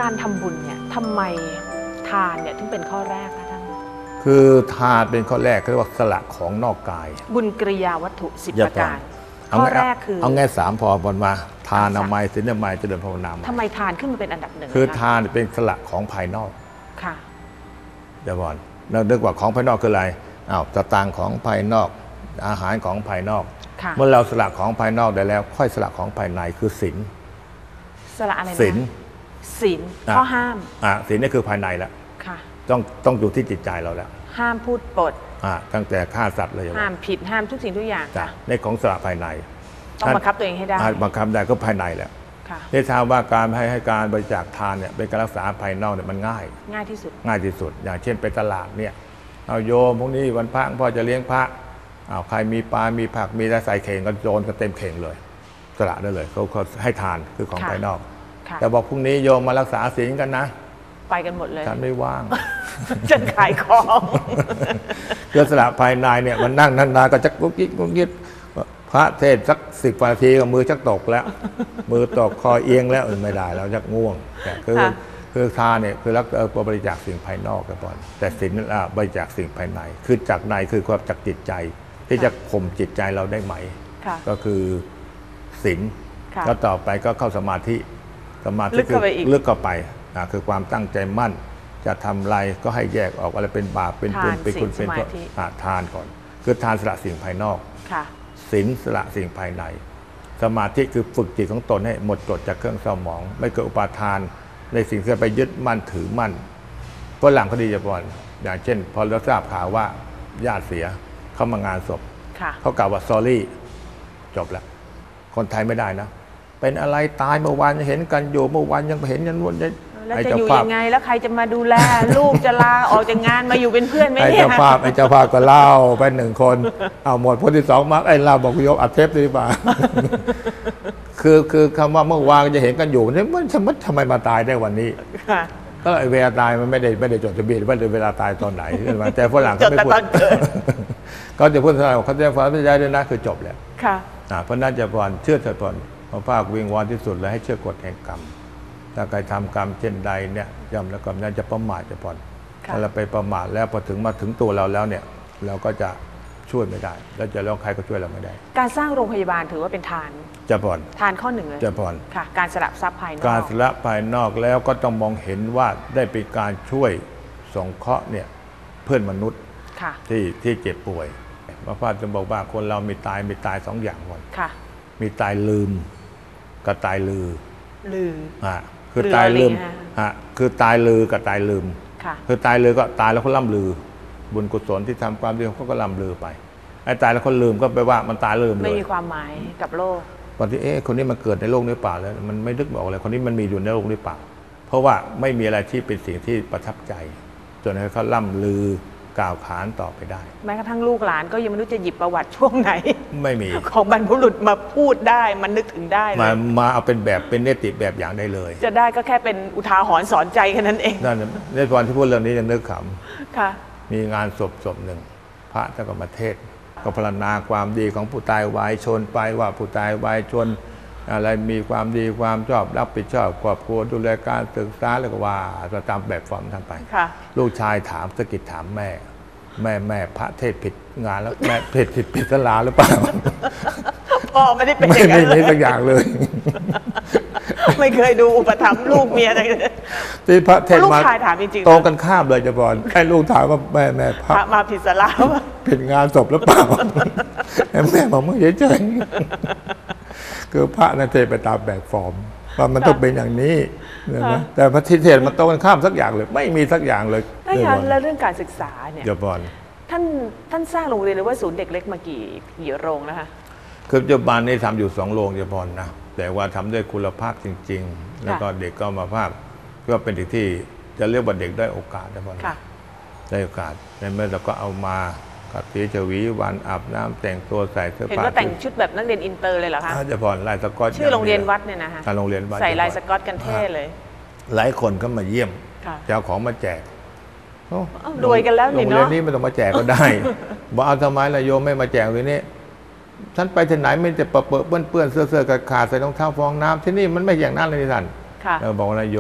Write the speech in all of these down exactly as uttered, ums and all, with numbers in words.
การทำบุญเนี่ยทำไมทานเนี่ยถึงเป็นข้อแรกคะท่านคือทานเป็นข้อแรกเรียกว่าสละของนอกกายบุญกริยาวัตถุสิบประการข้อแรกคือเอาแง่สามพอบนมาทานนามัยศีลนามัยเจริญภาวนาทำไมทานขึ้นมาเป็นอันดับหนึ่งคือทานเป็นสละของภายนอกค่ะเดี๋ยวก่อนเราเรียกว่าของภายนอกคืออะไรอ้าวสตางค์ของภายนอกอาหารของภายนอกเมื่อเราสละของภายนอกได้แล้วค่อยสละของภายในคือศีลสละอะไรนะศีลศีลข้อห้ามอ่าศีลนี่คือภายในแล้วค่ะต้องต้องอยู่ที่จิตใจเราแล้วห้ามพูดปดอ่าตั้งแต่ฆ่าสัตว์เลยห้ามผิดห้ามทุกสิ่งทุกอย่างจ้ะในของสละภายในต้องบังคับตัวเองให้ได้บังคับได้ก็ภายในแหละได้ทราบว่าการให้ให้การบริจาคทานเนี่ยเป็นการรักษาภายนอกเนี่ยมันง่ายง่ายที่สุดง่ายที่สุดอย่างเช่นไปตลาดเนี่ยเอาโยมพวกนี้วันพระพ่อจะเลี้ยงพระเอาใครมีปลามีผักมีอะไรใส่เข่งก็โยนกันเต็มเข่งเลยสละได้เลยเขาเขาให้ทานคือของภายนอกแต่บอกพรุ่งนี้โยมมารักษาศีลกันนะไปกันหมดเลยฉันไม่ว่างฉันขายของเรื่องสละภายในเนี่ยมันนั่งนานๆก็จะกุ๊กกิ๊กกุ๊กกิ๊กพระเทศสักสิบนาทีก็มือชักตกแล้วมือตกคอเอียงแล้วไม่ได้แล้วชักง่วงแต่คือคือทานเนี่ยคือรักเออบริจาคสิ่งภายนอกกันก่อนแต่ศีลอ่ะบริจาคสิ่งภายในคือจากในคือความจากจิตใจที่จะข่มจิตใจเราได้ไหมก็คือศีลแล้วต่อไปก็เข้าสมาธิสมาธิคือลึกเข้าไปนะคือความตั้งใจมั่นจะทำอะไรก็ให้แยกออกอะไรเป็นบาปเป็นบุญเป็นคุณเป็นโทษทานก่อนคือทานสละสิ่งภายนอกศีลสละสิ่งภายในสมาธิคือฝึกจิตของตนให้หมดจดจากเครื่องเศร้าหมองไม่เกิดอุปาทานในสิ่งที่ไปยึดมั่นถือมั่นเพราะหลังคดีจะก่อนอย่างเช่นพอเราทราบข่าวว่าญาติเสียเข้ามางานศพเขากล่าวว่าซอรี่จบแล้วคนไทยไม่ได้นะเป็นอะไรตายเมื่อวานเห็นกันอยู่เมื่อวานยังเห็นยันวันแล้วจะอยู่ยังไงแล้วใครจะมาดูแลลูกจะลาออกจากงานมาอยู่เป็นเพื่อนไหมเนี่ยไอ้เจ้าภาพไอ้เจ้าภาพก็เล่าไปหนึ่งคนเอาหมดคนที่สองมาไอ้เล่าบอกโยมอัดเทปดีป่ะคือคือคำว่าเมื่อวานจะเห็นกันอยู่เนี่ยมันทำไมทำไมมาตายได้วันนี้ก็ไอ้เวลาตายมันไม่ได้ไม่ได้จดทะเบียนว่าเวลาตายตอนไหนแต่ฝรั่งเขาไม่พูดเขาจะพูดอะไรเขาจะฟังไม่ได้ด้วยนะคือจบแล้วเพราะนั้นจะพรเชื่อเถิดพรพระภาควิงวอนที่สุดเลยให้เชื่อกฎแห่งกรรมถ้าใครทำกรรมเช่นใดเนี่ยย่อมแล้วก็นั้นจะประมาทจะพรถ้าเราไปประมาทแล้วพอถึงมาถึงตัวเราแล้วเนี่ยเราก็จะช่วยไม่ได้แล้วจะร้องใครก็ช่วยเราไม่ได้การสร้างโรงพยาบาลถือว่าเป็นทานจะพรทานข้อหนึ่งเลยจะพรค่ะการสละทรัพย์ภายนอกการสละภายนอกแล้วก็ต้องมองเห็นว่าได้เป็นการช่วยสงเคราะห์เนี่ยเพื่อนมนุษย์ที่ที่เจ็บป่วยพระพุทธเจ้าบอกว่าคนเรามีตายมีตายสองอย่างก่อนมีตายลืมกับตายลือลืออ่าคือตายลืมอ่ะคือตายลือกับตายลืมคือตายลือก็ตายแล้วเขาล่ำลือบุญกุศลที่ทำความดีเขาก็ล่ำลือไปไอ้ตายแล้วคนลืมก็แปลว่ามันตายลืมเลยไม่มีความหมายกับโลกตอนที่เอ๊ะคนนี้มันเกิดในโลกนี้เปล่าแล้วมันไม่นึกบอกเลยคนนี้มันมีอยู่ในโลกนี้เปล่าเพราะว่าไม่มีอะไรที่เป็นสิ่งที่ประทับใจจนให้เขาล่ำลือกล่าวขานต่อไปได้แม้กระทั่งลูกหลานก็ยังไม่รู้จะหยิบประวัติช่วงไหนไม่มีของบรรพบุรุษมาพูดได้มันนึกถึงได้มามาเอาเป็นแบบเป็นเนติแบบอย่างได้เลยจะได้ก็แค่เป็นอุทาหรณ์สอนใจแค่นั้นเองนั่นในตอนที่พูดเรื่องนี้ยังนึกขำค่ะมีงานศพศพหนึ่งพระเจ้าก็มาเทศก็พรรณนาความดีของผู้ตายวายชนไปว่าผู้ตายวายชนอะไรมีความดีความชอบรับผิดชอบครอบครัวดูแลการศึกษาแล้วก็ว่าตามแบบฟอร์มทำไปลูกชายถามสะกิดถามแม่แม่แม่พระเทศผิดงานแล้วแม่เทศผิดผิดศาลาหรือเปล่าพ่อไม่ได้เป็นอย่างนั้นเลยไม่สักอย่างเลยไม่เคยดูอุปถัมภ์ลูกเมียอะไรที่พระเทศมาลูกชายถามจริงๆโตกันข้ามเลยจะบอกให้ลูกถามว่าแม่แม่พระมาผิดศาลาผิดงานศพหรือเปล่าแม่บอกไม่เฉยๆคือพระนั่นเทศไปตามแบบฟอร์มว่ามันต้องเป็นอย่างนี้นะแต่พระทิเทศมันโตกันข้ามสักอย่างเลยไม่มีสักอย่างเลยได้ค่ะแล้วเรื่องการศึกษาเนี่ยจะบอกท่านท่านสร้างโรงเรียนหรือว่าศูนย์เด็กเล็กมากี่กี่โรงนะคะคือปัจจุบันนี้ทำอยู่สองโรงจะพอนะแต่ว่าทำด้วยคุณภาพจริงๆแล้วก็เด็กก็มาภาพก็เป็นสิ่งที่จะเรียกว่าเด็กได้โอกาสจะพอได้โอกาสในเมื่อเราก็เอามากับตีชวีวันอาบน้ำแต่งตัวใส่เสื้อผ้าเห็นว่าแต่งชุดแบบนักเรียนอินเตอร์เลยเหรอคะจะพอลายสก๊อตชื่อโรงเรียนวัดเนี่ยนะคะโรงเรียนวัดใส่ลายสก๊อตกันเท่เลยหลายคนก็มาเยี่ยมจะเอาของมาแจกรวยกันแล้วนี่เนาะโรงเรียนนี้ไม่ต้องมาแจกก็ได้บอกเอาทำไมล่ะโยมไม่มาแจกเลยนี่ท่านไปที่ไหนไม่จะเปื้อนเปื้อนเสื้อเสื้อขาดใส่รองเท้าฟองน้ำที่นี่มันไม่อย่างนั้นเลยท่านเราบอกนายโยม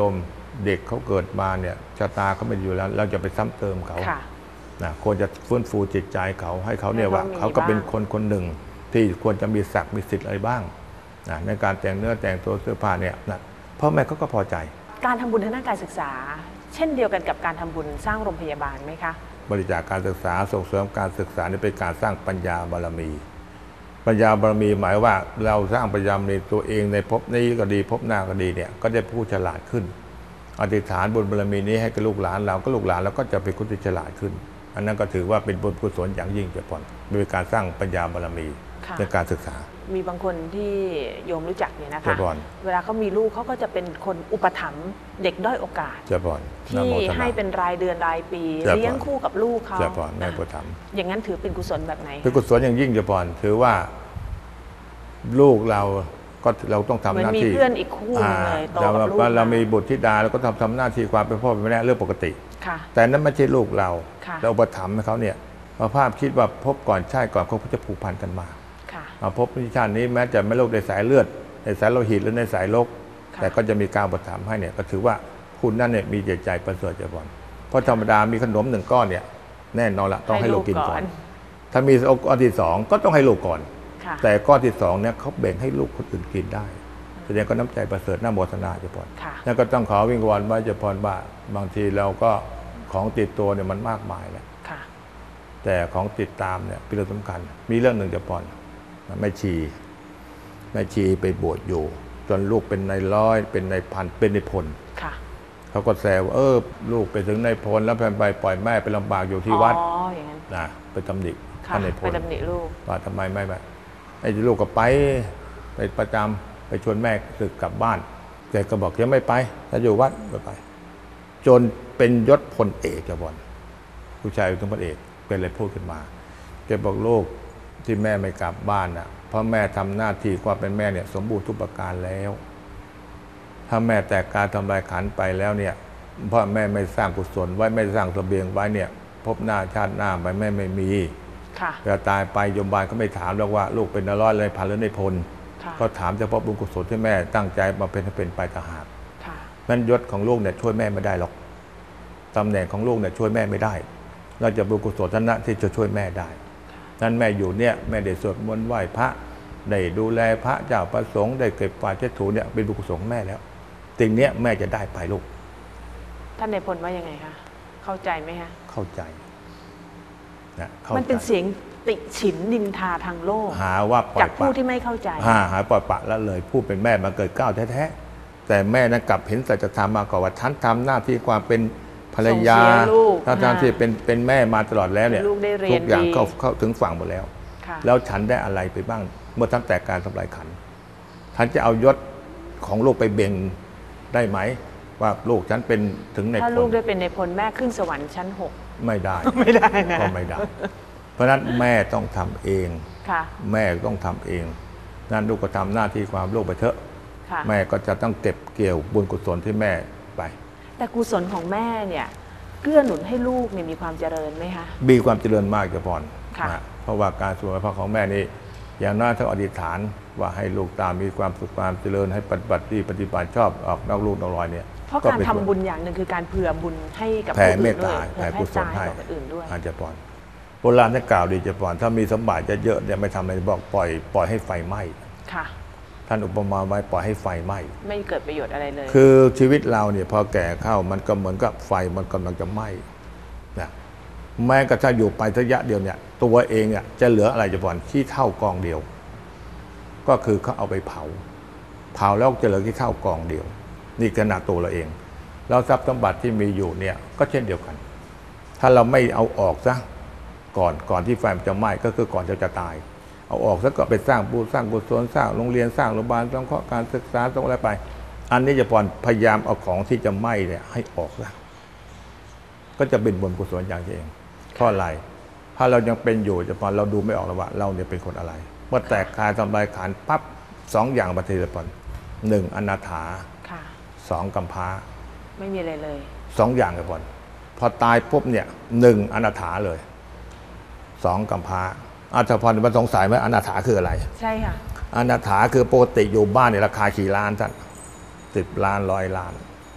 เด็กเขาเกิดมาเนี่ยชะตาเขาไม่อยู่แล้วเราจะไปซ้ำเติมเขาค่ะนะควรจะฟื้นฟูจิตใจเขาให้เขาเนี่ยให้เขาว่ามีเขาก็เป็นบ้างคนคนหนึ่งที่ควรจะมีศักดิ์มีสิทธิ์อะไรบ้างนะในการแต่งเนื้อแต่งตัวเสื้อผ้าเนี่ยนะพ่อแม่เขาก็พอใจการทำบุญทางด้านการศึกษา เช่นเดียวกันกับการทำบุญสร้างโรงพยาบาลไหมคะบริจาคการศึกษาส่งเสริมการศึกษานี่เป็นการสร้างปัญญาบารมี ปัญญาบารมีหมายว่าเราสร้างปัญญาในตัวเองในภพนี้ก็ดีภพหน้าก็ดีเนี่ยก็จะผู้ฉลาดขึ้นอธิษฐานบุญบารมีนี้ให้กับลูกหลานเราก็ลูกหลานเราก็จะเป็นคนที่ฉลาดขึ้น อันนั้นก็ถือว่าเป็นบุญกุศลอย่างยิ่งจะพรเป็นการสร้างปัญญาบารมีค่ะในการศึกษามีบางคนที่โยมรู้จักเนี่ยนะเจ้าคะพรเวลาเขามีลูกเขาก็จะเป็นคนอุปถัมภ์เด็กด้อยโอกาสเจ้าพรที่ให้เป็นรายเดือนรายปีเจ้าพรเลี้ยงคู่กับลูกเขาเจ้าพรแม่ประถมอย่างนั้นถือเป็นกุศลแบบไหนเป็นกุศลอย่างยิ่งจะพรถือว่าลูกเราก็เราต้องทำเหมือหนน้ามีที่เพื่อนอีกคู่หนึงเลยโตเรากับลูกเรามีมาบุตรธิดาเราก็ทำทำหน้าที่ความเป็นพ่อเป็นแม่เรื่องปกติค่ะแต่นั้นไม่ใช่ลูกเราค่ะเราอุปถัมภ์ให้เขาเนี่ยพระภาพคิดว่าพบก่อนชาติก่อนเขาก็จะผูกพันกันมาค่ะมาพบในชาตินี้แม้จะไม่โรคในสายเลือดในสายโลหิตหรือในสายโรคค่ะแต่ก็จะมีการอุปถัมภ์ให้เนี่ยก็ถือว่าคุณนั่นเนี่ยมีใจใจประเสริฐจะบอลเพราะธรรมดามีขนมหนึ่งก้อนเนี่ยแน่นอนละต้องให้ลูกกินก่อน ถ้ามีก้อนที่สองก็ต้องให้ลูกก่อนค่ะแต่ก้อนที่สองเนี่ยเขาแบ่งให้ลูกคนอื่นกินได้แสดงก็น้ำใจประเสริฐน่าโมทนาเจ้าพรค่ะแล้วก็ต้องขอวิงวอนว่าเจ้าพรว่าบางทีเราก็ของติดตัวเนี่ยมันมากมายแล้วค่ะแต่ของติดตามเนี่ยเป็นเรื่องสำคัญ มีเรื่องหนึ่งเจ้าพรแม่ชีแม่ชีไปบวชอยู่ จนลูกเป็นนายร้อยเป็นนายพันเป็นนายพลค่ะเขาก็แซวว่าเออลูกไปถึงนายพลแล้วไปปล่อยแม่ไปลำบากอยู่ที่วัดอ๋ออย่างนั้นนะไปตำหนิค่ะท่านนายพไปลตำหนิลูกว่าทำไมไม่ไปไอ้ลูกก็ไปไปประจำไปชวนแม่สึกกลับบ้านแกก็บอกยังไม่ไปถ้าอยู่วัดไม่ไป จนเป็นยศพลเอกเจ้าบอลผู้ชายเป็นพลเอกเป็นอะไรพูดขึ้นมาแกบอกลูกที่แม่ไม่กลับบ้านน่ะเพราะแม่ทำหน้าที่ความเป็นแม่เนี่ยสมบูรณ์ทุกประการแล้ว ถ้าแม่แต่การทำลายขันไปแล้วเนี่ยเพราะแม่ไม่สร้างกุศลไว้ไม่สร้างเสบียงไว้เนี่ยพบหน้าชาติหน้าไปแม่ไม่มีค่ะเวลาตายไปโยมบาลก็ไม่ถามหรอกว่าลูกเป็นนร้อยเลยพันหรือในพลค่ะก็ถามเฉพาะบุญกุศลที่แม่ตั้งใจมาเป็นให้เป็นไปต่างหากค่ะนั้นยศของลูกเนี่ยช่วยแม่ไม่ได้หรอกตำแหน่งของลูกเนี่ยช่วยแม่ไม่ได้เราจะบุญกุศลท่านนะที่จะช่วยแม่ได้นั้นแม่อยู่เนี่ยแม่ได้สวดมนต์ไหว้พระได้ดูแลพระเจ้าประสงค์ได้เก็บกวาดเช็ดถูเนี่ยเป็นบุญกุศลของแม่แล้วสิ่งเนี้ยแม่จะได้ไปลูกท่านนายพลว่ายังไงคะ เข้าใจไหมคะเข้าใจนะข้าใจมันเป็นเสียงติฉินนินทาทางโลกหาว่าปล่อจาย กปผู้ละที่ไม่เข้าใจหาหาปล่อยปละละเลยผู้เป็นแม่มาเกิดเกล้าแท้ๆแต่แม่นั้นกลับเห็นสัจธรรมมากกว่าว่าฉันทำหน้าที่ความเป็นภรรยาส่งเสียลูกถ้าทำที่เป็นเป็นแม่มาตลอดแล้วเนี่ยลูกได้เรียนทุกอย่างดีเข้าเข้าถึงฝั่งหมดแล้วค่ะแล้วฉันได้อะไรไปบ้าง เมื่อท่านแต่การทำลายขันธ์ท่านจะเอายศของลูกไปเบ่งได้ไหม ว่าลูกฉันเป็นถึงในถ้าพลูกลได้เป็นในพลแม่ขึ้นสวรรค์ชั้นหกไม่ได้ไม่ได้นะก็ไม่ได้ เพราะฉะนั้นแม่ต้องทำเองค่ะแม่ต้องทำเอง นั่นลูกก็ทำหน้าที่ความลูกไปเถอะค่ะแม่ก็จะต้องเก็บเกี่ยวบุญกุศลที่แม่ไปแต่กุศลของแม่เนี่ยเกื้อหนุนให้ลูกเนี่ยมีความเจริญไหมคะมีความเจริญมากจะพรค่ะนะเพราะว่าการสวดพระของแม่นี่อย่างน้อยถ้าอธิษฐานว่าให้ลูกตามมีความสุขความเจริญให้ปฏิบัติดีปฏิบัติชอบออกนอกลูกนอกรอยเนี่ยเพราะการทำบุญอย่างหนึ่งคือการเผื่อบุญให้กับแผ่ผู้เมอื่ตนด้วตายเผื่แผ่อกุแผ่ศใจลให้กับคนอื่นด้วยอาจจะพรโบราณท่านกล่าวดีจะพรถ้ามีสมบัติเยอะๆเนี่ยไม่ทำอะไรบอกปล่อยปล่อยให้ไฟไหม้ค่ะท่านอุปมาไว้ปล่อยให้ไฟไหม้ไม่เกิดประโยชน์อะไรเลยคือชีวิตเราเนี่ยพอแก่เข้ามันก็เหมือนกับไฟมันกำลังจะไหม้นะแม้กระทั่งอยู่ไประยะเดียวเนี่ยตัวเองเนี่ยจะเหลืออะไรจะพรขี้เท่ากองเดียว ก็คือเขาเอาไปเผา เผาแล้วจะเหลือขี้เท่ากองเดียว นี่ขนาดตัวเราเองแล้วทรัพย์สมบัติที่มีอยู่เนี่ยก็เช่นเดียวกัน ถ้าเราไม่เอาออกซะก่อนก่อนที่ไฟมันจะไหม้ก็คือก่อนจะจะตาย เอาออกซะก็ไปสร้างบูสร้างกุศลสร้างโรงเรียนสร้างโรงพยาบาลสงเคราะห์การศึกษาตรงอะไรไป อันนี้จะพรพยายามเอาของที่จะไหม้เนี่ยให้ออกซะก็จะเป็นบุญกุศลอย่างเองเพราะอะไร ถ้าเรายังเป็นอยู่จะพรเราดูไม่ออกแล้วว่าเราเนี่ยเป็นคนอะไรเมื่อแตกกายทำลายขันธ์ปั๊บสองอย่างปฏิเสธหนึ่งอนาถาค่ะสองกำพร้าไม่มีอะไรเลยสองอย่างกับบอลพอตายปุ๊บเนี่ยหนึ่งอนาถาเลยสองกำพร้าอาจารย์พรมันสงสัยไหมอนาถาคืออะไรใช่ค่ะอนาถาคือปกติอยู่บ้านเนี่ยราคากี่ล้านท่านสิบล้านร้อยล้าน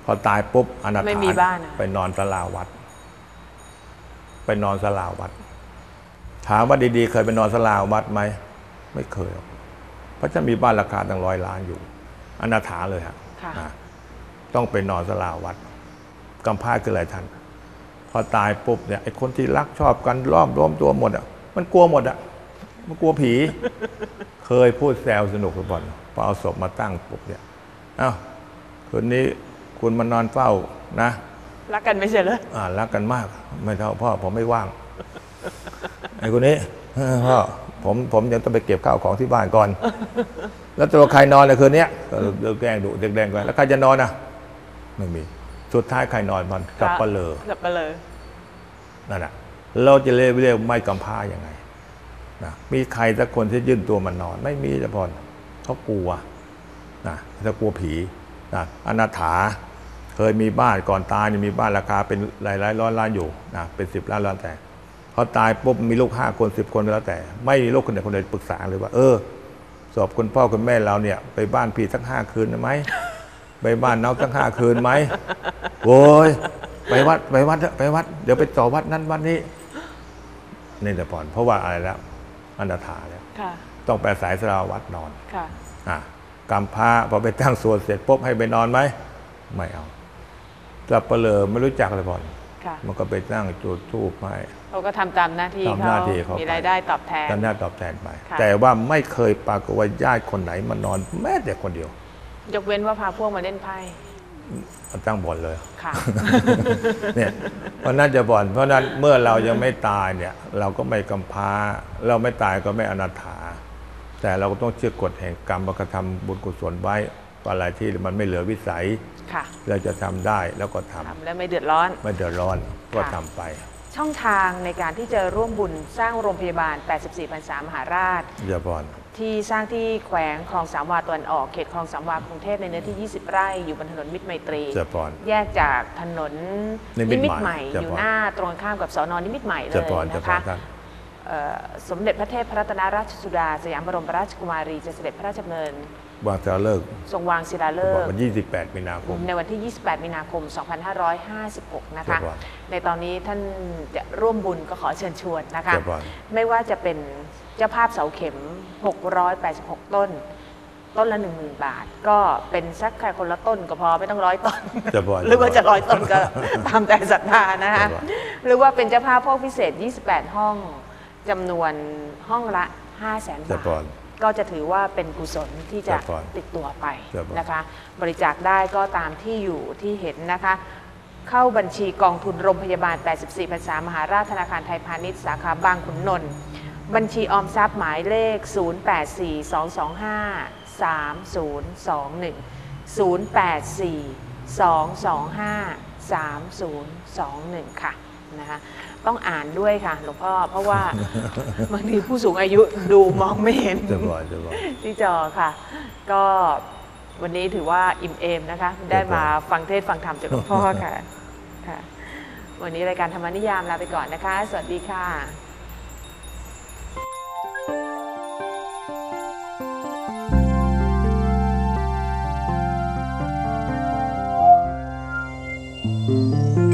พอตายปุ๊บอนาถาไม่มีบ้านอะไปนอนศาลาวัด ไปนอนศาลาวัด ถามว่าดีๆ เคยไปนอนศาลาวัดไหมไม่เคยหรอกเพราะจะมีบ้านราคาตั้งร้อยล้านอยู่อนาถาเลยฮะค่ะอ่ะต้องไปนอนศาลาวัดกำพร้าคืออะไรท่านพอตายปุ๊บเนี่ยไอ้คนที่รักชอบกันล้อมรวมตัวหมดอ่ะมันกลัวหมดอ่ะมันกลัวผี เคยพูดแซวสนุกไปบ่อนพอเอาศพมาตั้งปุ๊บเนี่ยเอ้าคืนนี้คุณมานอนเฝ้านะรักกันไม่ใช่เหรออ่ารักกันมาก ไม่เท่าพ่อผมไม่ว่าง ไอ้คนนี้เออพ่อผมผมยังต้องไปเก็บข้าวของที่บ้านก่อน แล้วตัวใครนอนในคืนนี้ก็เลิกแกล้งดุเด็กแดงกันแล้วใครจะนอนอ่ะไม่มีสุดท้ายใครนอนมันกับปะเลอกับปะเลอนั่นแหะเราจะเรียกเรียกไม่กำพร้ายังไงนะมีใครสักคนที่ยื่นตัวมันนอน ไม่มีจะพรเขากลัวนะเขากลัวผีนะอนาถาเคยมีบ้านก่อนตายนี่มีบ้านราคาเป็นหลายหลายร้อยล้านอยู่นะเป็นสิบล้านล้านแต่พอตายปุ๊บมีลูกห้าคนสิบคนแล้วแต่ ไม่มีลูกคนไหนคนใดปรึกษาเลยว่า เออสอบคุณพ่อคุณแม่เราเนี่ย ไปบ้านพี่สักห้าคืนไหมไปบ้านน้องสักห้าคืนไหมโว้ยไปวัดไปวัดไปวัดเดี๋ยวไปต่อวัดนั้นวัดนี้นี่แต่ก่อนเพราะว่าอะไรแล้วอนาถาแล้วค่ะต้องไปอาศัยสราวัดนอนค่ะอ่ะกำพร้าพอไปตั้งส่วนเสร็จปุ๊บให้ไปนอนไหมไม่เอาสับเปลือไม่รู้จักเลยบ่อนค่ะมันก็ไปนั่งจุดธูปให้เขาก็ทำตามหน้าที่ตามหเขาน้าที่เขามีรายได้ตอบแทนทำหน้าตอบแทนไปค่ะแต่ว่าไม่เคยปรากฏว่าญาติคนไหนมานอนแม้แต่คนเดียวยกเว้นว่าพาพวกมาเล่นไพ่มันตั้งบ่อนเลยค่ะเนี่ยเพราะนั้นจะบ่อนเพราะนั้นเมื่อเรายังไม่ตายเนี่ย เราก็ไม่กำพร้าเราไม่ตายก็ไม่อนาถา แต่เราก็ต้องเชื่อกฎแห่งกรรมประกระทำบุญกุศลไว้อะไรที่มันไม่เหลือวิสัยค่ะเราจะทำได้แล้วก็ทำทำแล้วไม่เดือดร้อนไม่เดือดร้อนก็ทำไปช่องทางในการที่จะร่วมบุญสร้างโรงพยาบาล แปดสิบสี่พรรษามหาราชอย่าบ่อนที่สร้างที่แขวงคลองสามวาตะวันออกเขตคลองสามวากรุงเทพในเนื้อที่ ยี่สิบ ไร่อยู่บนถนนมิตรไมตรีจะบ่อนแยกจากถนนนิมิตมิตใหม่ใหม่จะอยู่บ่อนหน้าตรงข้ามกับสนนิมิตใหม่เลจะยบ่อนจะนะบ่อคะนท่านเอ่อสมเด็จพระเทพพระรัตนราชสุดาสยามบรมราชกุมารีจะเสด็จพระราชดำเนินวางจะเลิกทรงวางศิลาฤบอกกษ์วันยี่สิบแปดมีนาคมในวันที่ ยี่สิบแปด มีนาคม สองพันห้าร้อยห้าสิบหก นะคะเจ้าบ่อนในตอนนี้ท่านจะร่วมบุญก็ขอเชิญชวนนะคะเจ้าบ่อนไม่ว่าจะเป็นเจ้าภาพเสาเข็ม หกร้อยแปดสิบหก ต้น ต้นละ หนึ่งหมื่น บาท ก็เป็นสักแค่คนละต้นก็พอไม่ต้องร้อยต้นจะบ่อนหรือว่าจะร้อยต้นก็ ตามแต่ศรัทธานะคะเจ้าบ่อนหรือว่าเป็นเจ้าภาพพวกพิเศษ ยี่สิบแปด ห้องจำนวนห้องละ ห้าแสนจะบาทบ่อนก็จะถือว่าเป็นกุศลที่จะเจ้าบ่อนติดตัวไปเจ้าบ่อนนะคะ บริจาคได้ก็ตามที่อยู่ที่เห็นนะคะ เข้าบัญชีกองทุนโรงพยาบาล แปดสิบสี่ พรรษามหาราชธนาคารไทยพาณิชย์สาขาบางขุนนนท์บัญชีออมทรัพย์หมายเลข ศูนย์ แปด สี่ สอง สอง ห้า สาม ศูนย์ สอง หนึ่ง ศูนย์ แปด สี่ สอง สอง ห้า สาม ศูนย์ สอง หนึ่ง ค่ะนะคะต้องอ่านด้วยค่ะหลวงพ่อเพราะว่า บางทีผู้สูงอายุดูมองไม่เห็นจะบ่อนจะบ่อนที่จอค่ะ ก็วันนี้ถือว่าอิ่มเอมนะคะ ได้มาฟังเทศน์ฟังธรรมจากหลวงพ่อค่ะค่ะ วันนี้รายการธรรมนิยามลาไปก่อนนะคะ สวัสดีค่ะ Thank you.